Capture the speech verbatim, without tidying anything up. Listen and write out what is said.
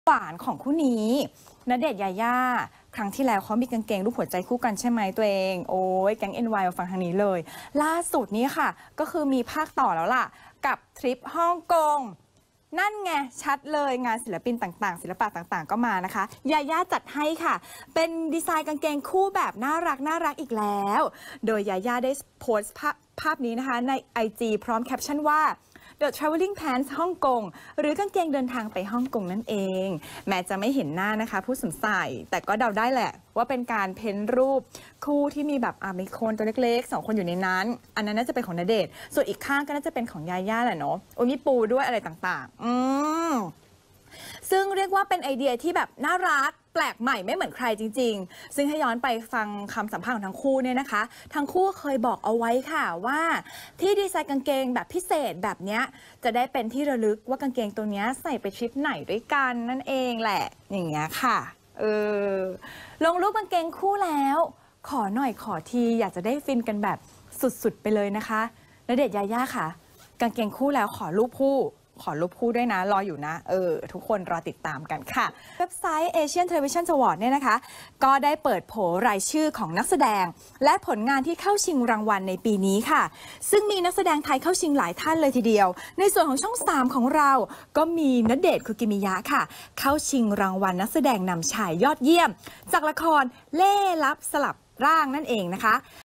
หวานของคู่นี้ณเดชน์ยาย่าครั้งที่แล้วเขามีกางเกงรูปหัวใจคู่กันใช่ไหมตัวเองโอ้ยแก๊ง เอ็น วาย มาฟังทางนี้เลยล่าสุดนี้ค่ะก็คือมีภาคต่อแล้วล่ะกับทริปฮ่องกงนั่นไงชัดเลยงานศิลปินต่างๆศิลปะต่างๆก็มานะคะยาย่าจัดให้ค่ะเป็นดีไซน์กางเกงคู่แบบน่ารักน่ารักอีกแล้วโดยยาย่าได้โพสต์ภาพภาพนี้นะคะใน ไอ จี พร้อมแคปชั่นว่า The Traveling Pants ฮ่องกงหรือกางเกงเดินทางไปฮ่องกงนั่นเองแม้จะไม่เห็นหน้านะคะผู้สวมใส่แต่ก็เดาได้แหละว่าเป็นการเพ้นรูปคู่ที่มีแบบอ่ามีคนตัวเล็กๆสองคนอยู่ในนั้นอันนั้นน่าจะเป็นของณเดชน์ส่วนอีกข้างก็น่าจะเป็นของยาย่าแหละเนาะโอ้มีปูด้วยอะไรต่างๆอืมซึ่งเรียกว่าเป็นไอเดียที่แบบน่ารักแปลกใหม่ไม่เหมือนใครจริงๆซึ่งถ้าย้อนไปฟังคำสัมภาษณ์ของทั้งคู่เนี่ยนะคะทั้งคู่เคยบอกเอาไว้ค่ะว่าที่ดีไซน์กางเกงแบบพิเศษแบบนี้จะได้เป็นที่ระลึกว่ากางเกงตัวนี้ใส่ไปทริปไหนด้วยกันนั่นเองแหละอย่างเงี้ยค่ะเออลงรูปกางเกงคู่แล้วขอหน่อยขอทีอยากจะได้ฟินกันแบบสุดๆไปเลยนะคะณเดชน์ยาย่าค่ะกางเกงคู่แล้วขอรูปคู่ขอรูปคู่ด้วยนะรออยู่นะเออทุกคนรอติดตามกันค่ะเว็บไซต์ Asian Television Award เนี่ยนะคะก็ได้เปิดโผรายชื่อของนักแสดงและผลงานที่เข้าชิงรางวัลในปีนี้ค่ะซึ่งมีนักแสดงไทยเข้าชิงหลายท่านเลยทีเดียวในส่วนของช่องสามของเราก็มีณเดชน์คุกิมิยะค่ะเข้าชิงรางวัลนักแสดงนำชายยอดเยี่ยมจากละครเล่ห์ลับสลับร่างนั่นเองนะคะ